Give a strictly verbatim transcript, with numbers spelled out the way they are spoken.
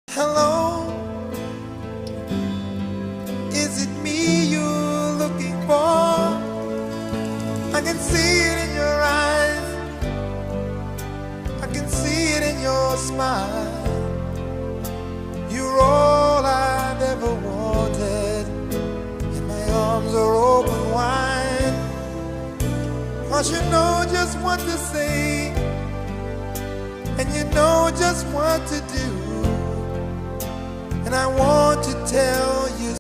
Hello, is it me you're looking for? I can see it in your eyes, I can see it in your smile. You're all I've ever wanted, and my arms are open wide. 'Cause you know just what to say, and you know just what to do. And I want to tell you